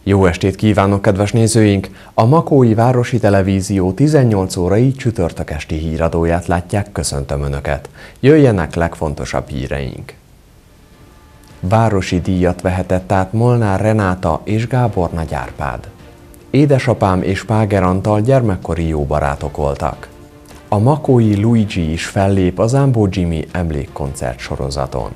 Jó estét kívánok, kedves nézőink! A Makói Városi Televízió 18 órai csütörtök esti híradóját látják, köszöntöm Önöket. Jöjjenek legfontosabb híreink! Városi díjat vehetett át Molnár Renáta és Gábor Nagy Árpád. Édesapám és Páger Antal gyermekkori jó barátok voltak. A makói Luigi is fellép a Zambó Jimmy emlékkoncert sorozaton.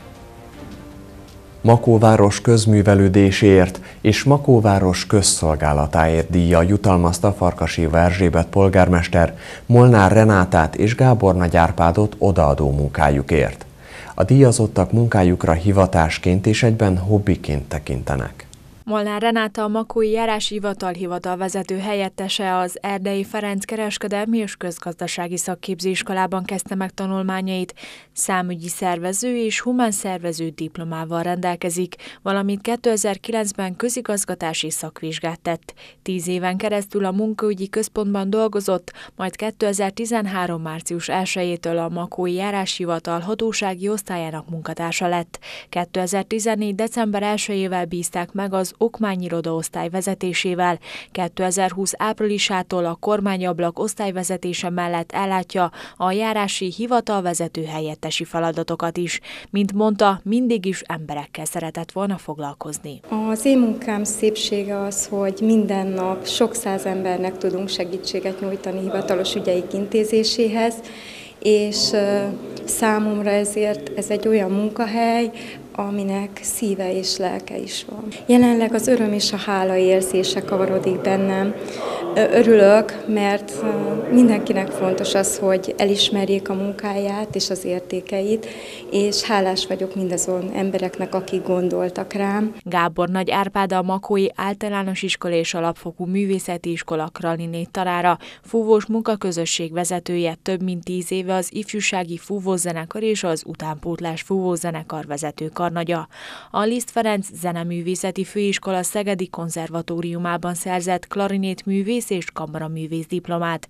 Makóváros közművelődésért és Makóváros közszolgálatáért díjjal jutalmazta Farkasélva Erzsébet polgármester Molnár Renátát és Gábor Nagy Árpádot odaadó munkájukért. A díjazottak munkájukra hivatásként és egyben hobbiként tekintenek. Molnár Renáta a Makói Járási Hivatal hivatalvezető helyettese az Erdei Ferenc Kereskedelmi és Közgazdasági Szakképzőiskolában kezdte meg tanulmányait, számügyi szervező és humán szervező diplomával rendelkezik, valamint 2009-ben közigazgatási szakvizsgát tett. 10 éven keresztül a munkaügyi központban dolgozott, majd 2013. március 1-től a Makói Járási Hivatal hatósági osztályának munkatársa lett. 2014. december 1-ével bízták meg az okmányiroda osztály vezetésével, 2020 áprilisától a kormányablak osztályvezetése mellett ellátja a járási hivatalvezető helyettesi feladatokat is. Mint mondta, mindig is emberekkel szeretett volna foglalkozni. Az én munkám szépsége az, hogy minden nap sok száz embernek tudunk segítséget nyújtani hivatalos ügyeik intézéséhez, és számomra ezért ez egy olyan munkahely, aminek szíve és lelke is van. Jelenleg az öröm és a hála érzése kavarodik bennem. Örülök, mert mindenkinek fontos az, hogy elismerjék a munkáját és az értékeit, és hálás vagyok mindazon embereknek, akik gondoltak rám. Gábor Nagy Árpád a Makói Általános Iskola és Alapfokú Művészeti Iskola Kraliné tanára, fúvós munkaközösség vezetője, több mint 10 éve az ifjúsági fúvózenekar és az utánpótlás fúvózenekar vezető karnagya. A Liszt Ferenc Zeneművészeti Főiskola Szegedi Konzervatóriumában szerzett klarinét művész és kamaraművész diplomát.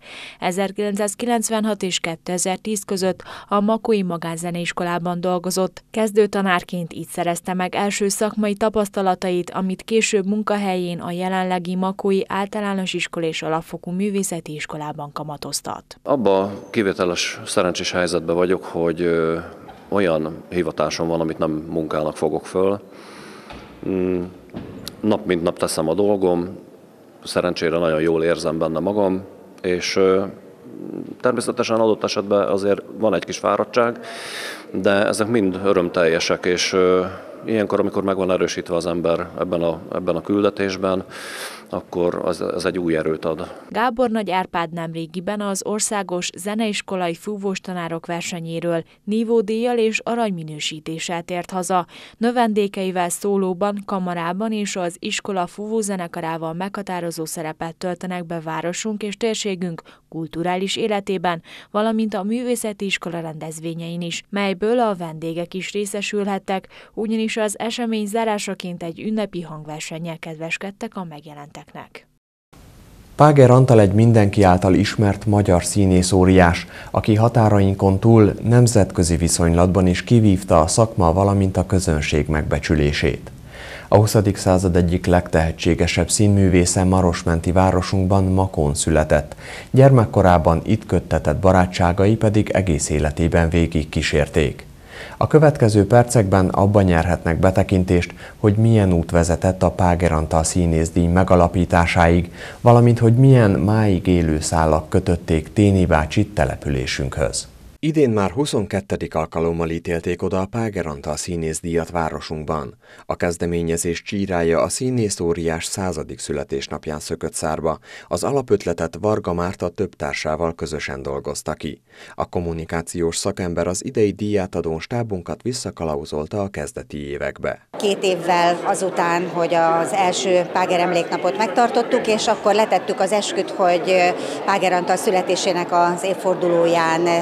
1996 és 2010 között a Makói Magánzeneiskolában dolgozott. Kezdőtanárként így szerezte meg első szakmai tapasztalatait, amit később munkahelyén a jelenlegi Makói Általános Iskola és Alapfokú Művészeti Iskolában kamatoztat. Abba a kivételes szerencsés helyzetben vagyok, hogy olyan hivatásom van, amit nem munkának fogok föl. Nap mint nap teszem a dolgom, szerencsére nagyon jól érzem benne magam, és természetesen adott esetben azért van egy kis fáradtság, de ezek mind örömteljesek, és ilyenkor, amikor meg van erősítve az ember ebben a küldetésben, akkor az egy új erőt ad. Gábor Nagy Árpád nemrégiben az Országos Zeneiskolai Fúvós Tanárok versenyéről nívódíjjal és aranyminősítéssel tért haza. Növendékeivel szólóban, kamarában és az iskola fúvózenekarával meghatározó szerepet töltenek be városunk és térségünk kulturális életében, valamint a művészeti iskola rendezvényein is, melyből a vendégek is részesülhettek, ugyanis az esemény zárásaként egy ünnepi hangversennyel kedveskedtek a megjelenteknek. Páger Antal egy mindenki által ismert magyar színészóriás, aki határainkon túl nemzetközi viszonylatban is kivívta a szakma, valamint a közönség megbecsülését. A 20. század egyik legtehetségesebb színművésze Marosmenti városunkban, Makón született, gyermekkorában itt köttetett barátságai pedig egész életében végig kísérték. A következő percekben abban nyerhetnek betekintést, hogy milyen út vezetett a Páger Antal színészdíj megalapításáig, valamint hogy milyen máig élő szálak kötötték Téni bácsit településünkhöz. Idén már 22. alkalommal ítélték oda a Páger Antal színészdíjat városunkban. A kezdeményezés csírája a színészóriás 100. születésnapján szökött szárba. Az alapötletet Varga Márta több társával közösen dolgozta ki. A kommunikációs szakember az idei díjátadón stábunkat visszakalauzolta a kezdeti évekbe. 2 évvel azután, hogy az első Páger emléknapot megtartottuk, és akkor letettük az esküt, hogy Páger Antal születésének az évfordulóján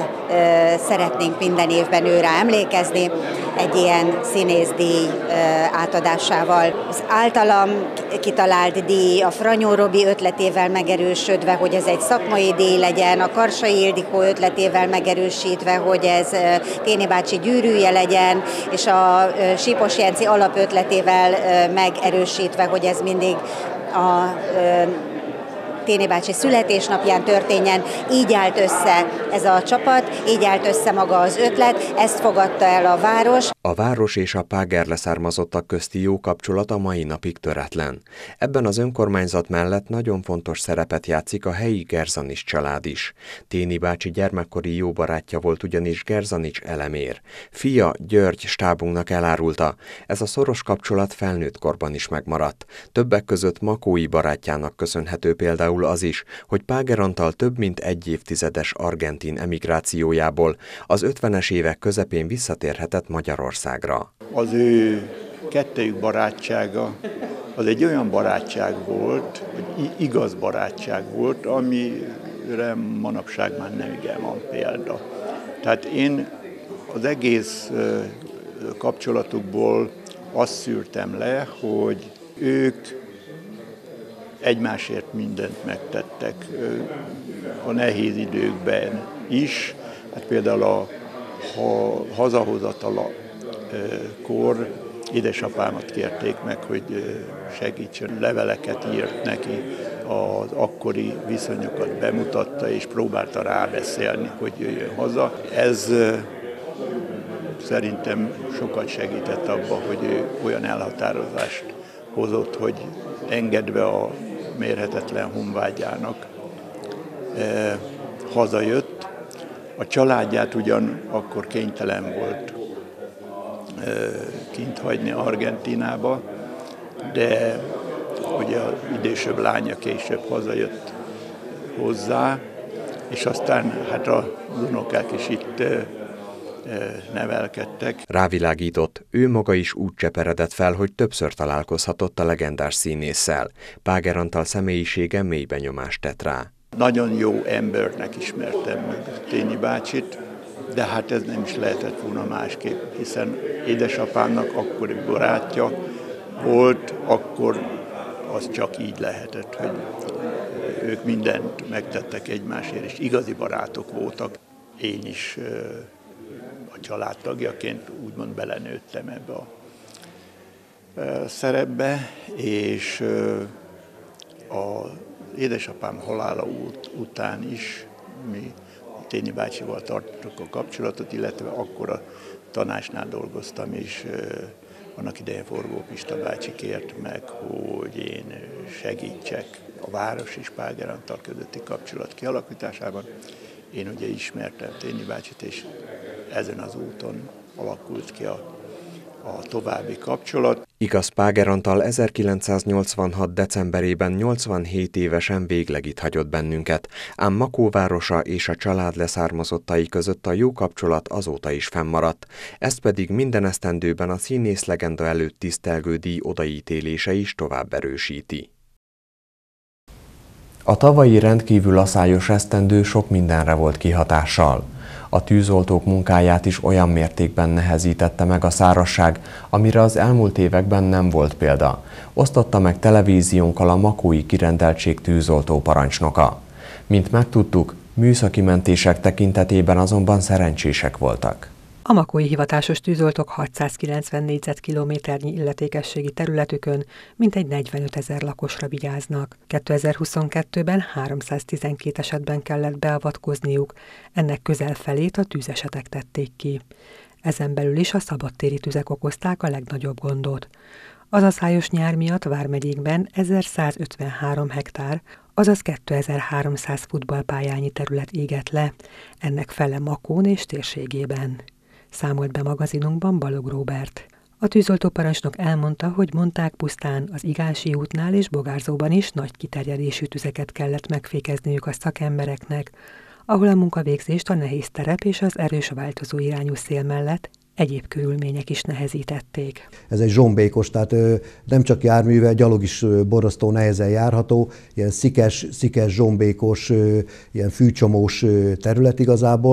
szeretnénk minden évben őre emlékezni egy ilyen színészdíj átadásával. Az általam kitalált díj a Franyó Robi ötletével megerősödve, hogy ez egy szakmai díj legyen, a Karsai Ildikó ötletével megerősítve, hogy ez Téni bácsi gyűrűje legyen, és a Sípos Jenci alapötletével megerősítve, hogy ez mindig a Téni bácsi születésnapján történjen. Így állt össze ez a csapat, így állt össze maga az ötlet, ezt fogadta el a város. A város és a Páger leszármazottak közti jó kapcsolat a mai napig töretlen. Ebben az önkormányzat mellett nagyon fontos szerepet játszik a helyi Gerzanics család is. Téni bácsi gyermekkori jó barátja volt ugyanis Gerzanics Elemér. Fia György stábunknak elárulta, ez a szoros kapcsolat felnőtt korban is megmaradt. Többek között Makói barátjának köszönhető például az is, hogy Páger Antal több mint egy évtizedes argentin emigrációjából az 50-es évek közepén visszatérhetett Magyarországra. Az ő kettejük barátsága az egy olyan barátság volt, hogy igaz barátság volt, amire manapság már nem igen van példa. Tehát én az egész kapcsolatukból azt szűrtem le, hogy ők egymásért mindent megtettek a nehéz időkben is. Hát például a hazahozatalakor édesapámat kérték meg, hogy segítsen, leveleket írt neki, az akkori viszonyokat bemutatta, és próbálta rábeszélni, hogy jöjjön haza. Ez szerintem sokat segített abban, hogy ő olyan elhatározást hozott, hogy engedve a mérhetetlen honvágyának hazajött. A családját ugyan akkor kénytelen volt kint hagyni Argentínába, de ugye az idősebb lánya később hazajött hozzá, és aztán hát az unokák is itt nevelkedtek. Rávilágított, ő maga is úgy cseperedett fel, hogy többször találkozhatott a legendás színésszel. Páger Antal személyisége mély benyomást tett rá. Nagyon jó embernek ismertem meg Téni bácsit, de hát ez nem is lehetett volna másképp, hiszen édesapámnak akkori barátja volt, akkor az csak így lehetett, hogy ők mindent megtettek egymásért, és igazi barátok voltak. Én is a családtagjaként úgymond belenőttem ebbe a szerepbe, és az édesapám halála után is mi Téni bácsival tartottuk a kapcsolatot, illetve akkor a tanácsnál dolgoztam, és annak idején Forgó Pista bácsi kért meg, hogy én segítsek a város és Páger Antal közötti kapcsolat kialakításában. Én ugye ismertem Téni bácsit, és ezen az úton alakult ki a további kapcsolat. Igaz, Páger Antal 1986. decemberében 87 évesen végleg itt hagyott bennünket, ám Makó városa és a család leszármazottai között a jó kapcsolat azóta is fennmaradt, ezt pedig minden esztendőben a színész legenda előtt tisztelgő díj odaítélése is tovább erősíti. A tavalyi rendkívül aszályos esztendő sok mindenre volt kihatással. A tűzoltók munkáját is olyan mértékben nehezítette meg a szárazság, amire az elmúlt években nem volt példa, osztotta meg televíziónkkal a makói kirendeltség tűzoltó parancsnoka. Mint megtudtuk, műszaki mentések tekintetében azonban szerencsések voltak. A makói hivatásos tűzoltók 690 négyzetkilométernyi illetékességi területükön mintegy 45 000 lakosra vigyáznak. 2022-ben 312 esetben kellett beavatkozniuk, ennek közel felét a tűzesetek tették ki. Ezen belül is a szabadtéri tüzek okozták a legnagyobb gondot. Az aszályos nyár miatt vármegyékben 1153 hektár, azaz 2300 futballpályányi terület égett le, ennek fele Makón és térségében. Számolt be magazinunkban Balog Róbert. A tűzoltóparancsnok elmondta, hogy mondták pusztán az Igási útnál és Bogárzóban is nagy kiterjedésű tüzeket kellett megfékezniük a szakembereknek, ahol a munkavégzést a nehéz terep és az erős változó irányú szél mellett egyéb körülmények is nehezítették. Ez egy zsombékos, tehát nem csak járművel, gyalog is borzasztó nehezen járható, ilyen szikes zsombékos, ilyen fűcsomós terület igazából.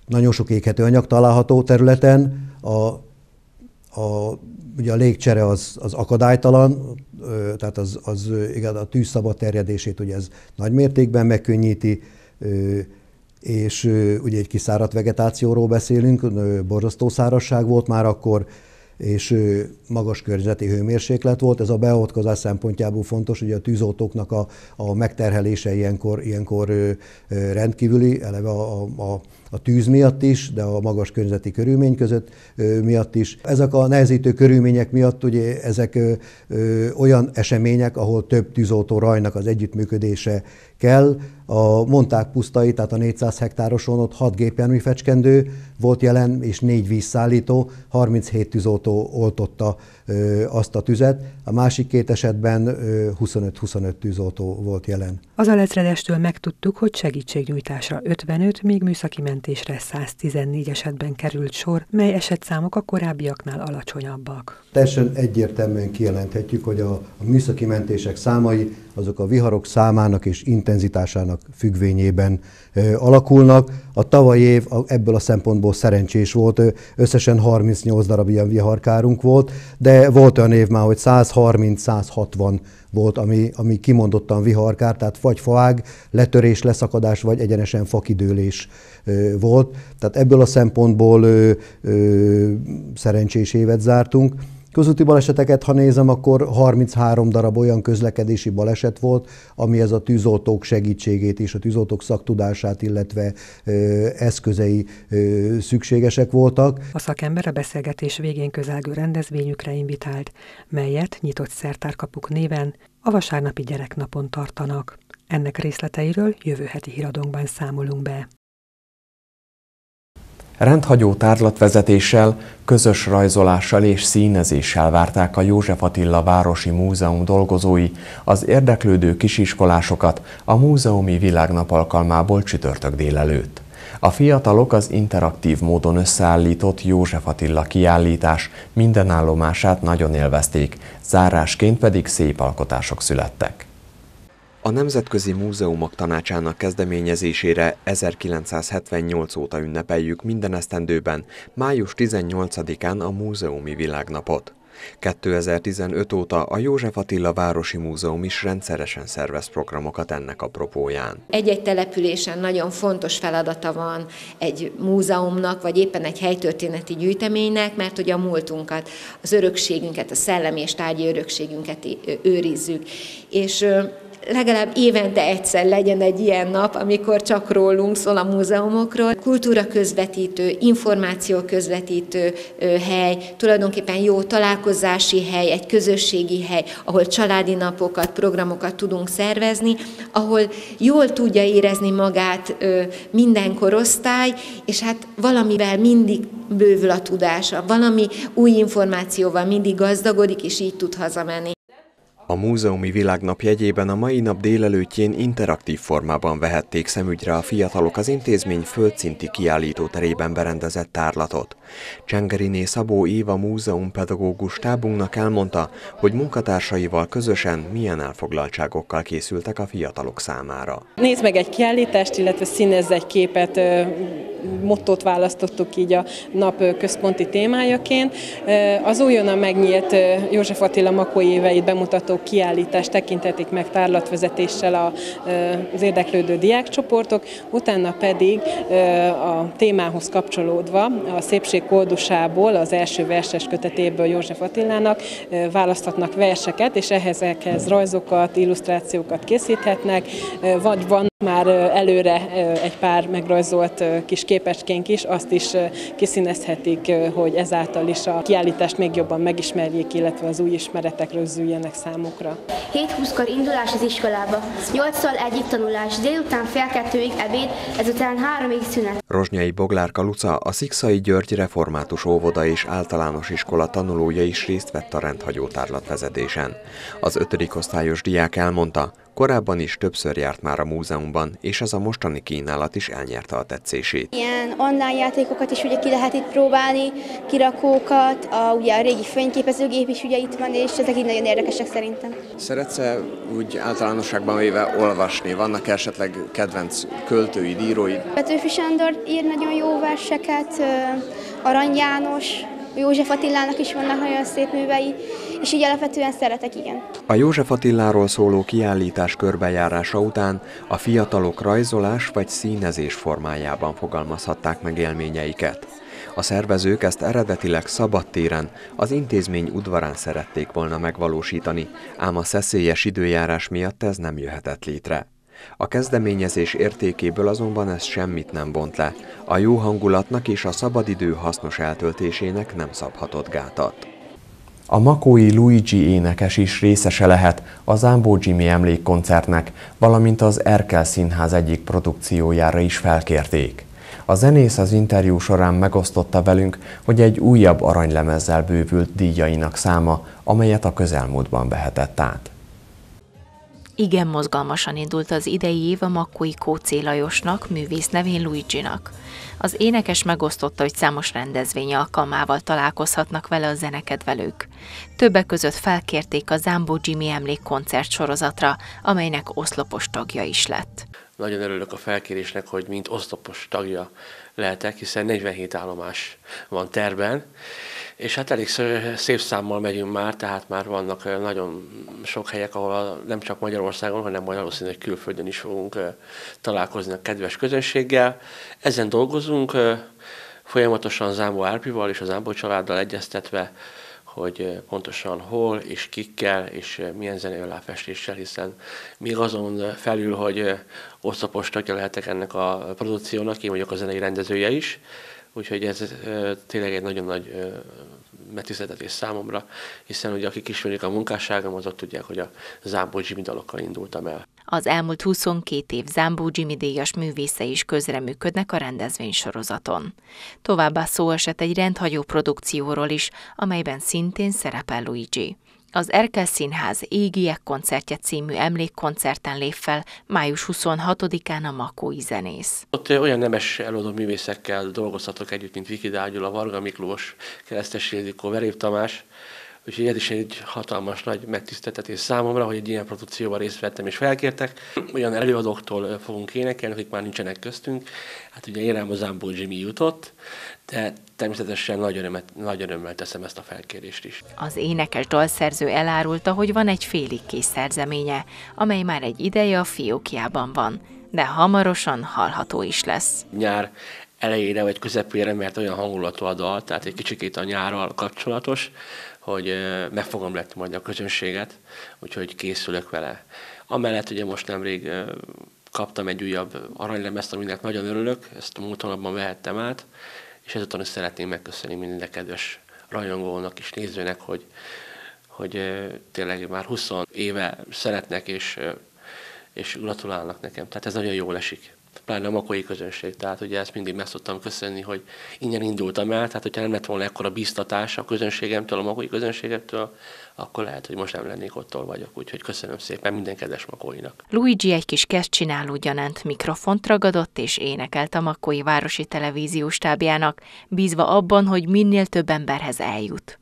nagyon sok éghető anyag található területen, ugye a légcsere az akadálytalan, tehát igaz, a tűz szabad terjedését ugye ez nagy mértékben megkönnyíti, és ugye egy kiszáradt vegetációról beszélünk, borzasztó szárazság volt már akkor, és magas környezeti hőmérséklet volt. Ez a beavatkozás szempontjából fontos, hogy a tűzoltóknak a megterhelése ilyenkor rendkívüli, eleve a tűz miatt is, de a magas környezeti körülmény között miatt is. Ezek a nehezítő körülmények miatt ugye ezek olyan események, ahol több tűzoltó rajnak az együttműködése kell. A Monták pusztai, tehát a 400 hektároson ott 6 gépjármű fecskendő volt jelen, és 4 vízszállító, 37 tűzoltó oltotta azt a tüzet. A másik 2 esetben 25 tűzoltó volt jelen. Az alezredestől megtudtuk, hogy segítségnyújtásra 55, míg műszaki mentésre 114 esetben került sor, mely esetszámok a korábbiaknál alacsonyabbak. Teljesen egyértelműen kijelenthetjük, hogy a műszaki mentések számai azok a viharok számának és intenzitásának függvényében alakulnak. A tavalyi év ebből a szempontból szerencsés volt, összesen 38 darab ilyen viharkárunk volt, de volt olyan év már, hogy 130-160 volt, ami kimondottan viharkár, tehát vagy faág, letörés, leszakadás, vagy egyenesen fakidőlés volt. Tehát ebből a szempontból szerencsés évet zártunk. Közúti baleseteket, ha nézem, akkor 33 darab olyan közlekedési baleset volt, amihez a tűzoltók segítségét és a tűzoltók szaktudását, illetve eszközei szükségesek voltak. A szakember a beszélgetés végén közelgő rendezvényükre invitált, melyet Nyitott Szertárkapuk néven a vasárnapi gyereknapon tartanak. Ennek részleteiről jövő heti híradónkban számolunk be. Rendhagyó tárlatvezetéssel, közös rajzolással és színezéssel várták a József Attila Városi Múzeum dolgozói az érdeklődő kisiskolásokat a múzeumi világnap alkalmából csütörtök délelőtt. A fiatalok az interaktív módon összeállított József Attila kiállítás minden állomását nagyon élvezték, zárásként pedig szép alkotások születtek. A Nemzetközi Múzeumok Tanácsának kezdeményezésére 1978 óta ünnepeljük minden esztendőben, május 18-án a Múzeumi Világnapot. 2015 óta a József Attila Városi Múzeum is rendszeresen szervez programokat ennek apropóján. Egy-egy településen nagyon fontos feladata van egy múzeumnak, vagy éppen egy helytörténeti gyűjteménynek, mert hogy a múltunkat, az örökségünket, a szellemi és tárgyi örökségünket őrizzük. És legalább évente egyszer legyen egy ilyen nap, amikor csak rólunk szól a múzeumokról. Kultúra közvetítő, információ közvetítő hely, tulajdonképpen jó találkozási hely, egy közösségi hely, ahol családi napokat, programokat tudunk szervezni, ahol jól tudja érezni magát minden korosztály, és hát valamivel mindig bővül a tudása, valami új információval mindig gazdagodik, és így tud hazamenni. A Múzeumi Világnap jegyében a mai nap délelőttjén interaktív formában vehették szemügyre a fiatalok az intézmény földszinti kiállítóterében berendezett tárlatot. Csengeriné Szabó Éva múzeumpedagógus stábunknak elmondta, hogy munkatársaival közösen milyen elfoglaltságokkal készültek a fiatalok számára. Nézd meg egy kiállítást, illetve színezz egy képet, mottót választottuk így a nap központi témájaként. Az újonnan megnyílt József Attila Makói éveit bemutató kiállítást tekintetik meg tárlatvezetéssel az érdeklődő diákcsoportok, utána pedig a témához kapcsolódva a Szépség koldusából, az első verses kötetéből József Attilának választhatnak verseket, és ehhez rajzokat, illusztrációkat készíthetnek, vagy van már előre egy pár megrajzolt kis képecskénk is, azt is kiszínezhetik, hogy ezáltal is a kiállítást még jobban megismerjék, illetve az új ismeretek rögzüljenek számukra. 7:20-kor indulás az iskolába, 8-tól egyik tanulás, délután fél 2-ig ebéd, ezután 3-ig szünet. Rozsnyai Boglárka Luca, a Szikszai György Református Óvoda és Általános Iskola tanulója is részt vett a rendhagyó tárlatvezetésen. Az 5. osztályos diák elmondta, Korábban is többször járt már a múzeumban, és ez a mostani kínálat is elnyerte a tetszését. Ilyen online játékokat is ugye ki lehet itt próbálni, kirakókat, ugye a régi fényképezőgép is ugye itt van, és ezek így nagyon érdekesek szerintem. Szeretsz-e úgy általánosságban véve olvasni? Vannak esetleg kedvenc költőid, íróid? Petőfi Sándor ír nagyon jó verseket, Arany János, József Attilának is vannak nagyon szép művei, és így alapvetően szeretek, igen. A József Attiláról szóló kiállítás körbejárása után a fiatalok rajzolás vagy színezés formájában fogalmazhatták meg élményeiket. A szervezők ezt eredetileg szabadtéren, az intézmény udvarán szerették volna megvalósítani, ám a szeszélyes időjárás miatt ez nem jöhetett létre. A kezdeményezés értékéből azonban ez semmit nem vont le. A jó hangulatnak és a szabadidő hasznos eltöltésének nem szabhatott gátat. A makói Luigi énekes is részese lehet a Zambó Jimmy emlékkoncertnek, valamint az Erkel Színház egyik produkciójára is felkérték. A zenész az interjú során megosztotta velünk, hogy egy újabb aranylemezzel bővült díjainak száma, amelyet a közelmúltban vehetett át. Igen mozgalmasan indult az idei év a makói Kóczé Lajosnak, művész nevén Luigi-nak. Az énekes megosztotta, hogy számos rendezvény alkalmával találkozhatnak vele a zenekedvelők. Többek között felkérték a Zambó Jimmy emlékkoncert sorozatra, amelynek oszlopos tagja is lett. Nagyon örülök a felkérésnek, hogy mint oszlopos tagja lehetek, hiszen 47 állomás van tervben, és hát elég szép számmal megyünk már, tehát már vannak nagyon sok helyek, ahol nem csak Magyarországon, hanem majd valószínűleg külföldön is fogunk találkozni a kedves közönséggel. Ezen dolgozunk, folyamatosan Zámbó Árpival és a Zámbó családdal egyeztetve, hogy pontosan hol és kikkel és milyen zenei aláfestéssel, hiszen még azon felül, hogy oszlopos tagja lehetek ennek a produkciónak, én vagyok a zenei rendezője is, úgyhogy ez tényleg egy nagyon nagy megtiszteltetés számomra, hiszen ugye akik ismerik a munkásságom, azok tudják, hogy a Zambó Jimmy dalokkal indultam el. Az elmúlt 22 év Zambó Jimmy díjas művészei is közreműködnek a rendezvénysorozaton. Továbbá szó esett egy rendhagyó produkcióról is, amelyben szintén szerepel Luigi. Az Erkel Színház Égiek koncertje című emlékkoncerten lép fel május 26-án a makói zenész. Ott olyan nemes előadó művészekkel dolgozhatok együtt, mint Viki Dágyula, Varga Miklós, Keresztes Ildikó, Veréb Tamás. Úgyhogy ez is egy hatalmas nagy megtiszteltetés számomra, hogy egy ilyen produkcióban részt vettem és felkértek. Olyan előadóktól fogunk énekelni, akik már nincsenek köztünk. Hát ugye én rám a Zambó Jimmy jutott, de természetesen nagy örömmel teszem ezt a felkérést is. Az énekes dalszerző elárulta, hogy van egy félig kész szerzeménye, amely már egy ideje a fiókjában van, de hamarosan hallható is lesz. Nyár elejére vagy közepére, mert olyan hangulatú a dal, tehát egy kicsikét a nyárral kapcsolatos, hogy meg fogom letni majd a közönséget, úgyhogy készülök vele. Amellett ugye most nemrég kaptam egy újabb aranylemezt, aminek nagyon örülök, ezt a múlt hónapban vehettem át, és ezután is szeretném megköszönni minden kedves rajongónak és nézőnek, hogy tényleg már 20 éve szeretnek és gratulálnak nekem. Tehát ez nagyon jól esik. Pláne a makói közönség, tehát ugye ezt mindig meg szoktam köszönni, hogy innen indultam el, tehát hogyha nem lett volna ekkora bíztatás a közönségemtől, a makói közönségettől, akkor lehet, hogy most nem lennék ott, ahol vagyok, úgyhogy köszönöm szépen minden kedves makóinak. Luigi egy kis kezdcsináló gyanánt mikrofont ragadott és énekelt a makói városi televízió stábjának, bízva abban, hogy minél több emberhez eljut.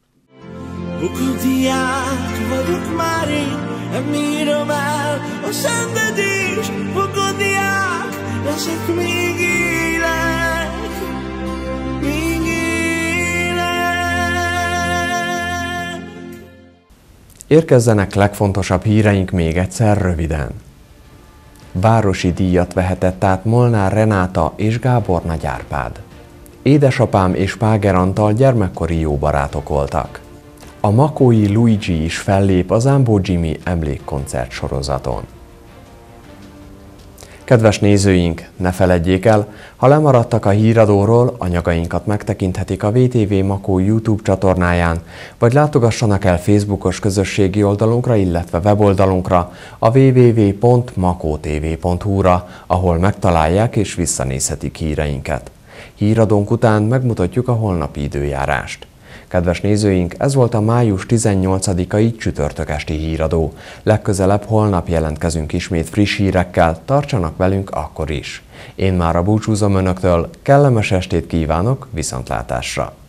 Okodiák vagyok már én, nem írom el a szenvedést, okodiák leszek, még élek, még élek. Érkezzenek legfontosabb híreink még egyszer röviden. Városi díjat vehetett át Molnár Renáta és Gábor Nagy Árpád. Édesapám és Páger Antal gyermekkori jó barátok voltak. A makói Luigi is fellép a Zambó Jimmy emlékkoncert sorozaton. Kedves nézőink, ne feledjék el, ha lemaradtak a híradóról, anyagainkat megtekinthetik a VTV Makó YouTube csatornáján, vagy látogassanak el Facebookos közösségi oldalunkra, illetve weboldalunkra, a www.makotv.hu-ra, ahol megtalálják és visszanézhetik híreinket. Híradónk után megmutatjuk a holnapi időjárást. Kedves nézőink, ez volt a május 18-ai csütörtök esti híradó. Legközelebb holnap jelentkezünk ismét friss hírekkel, tartsanak velünk akkor is. Én mára búcsúzom önöktől, kellemes estét kívánok, viszontlátásra!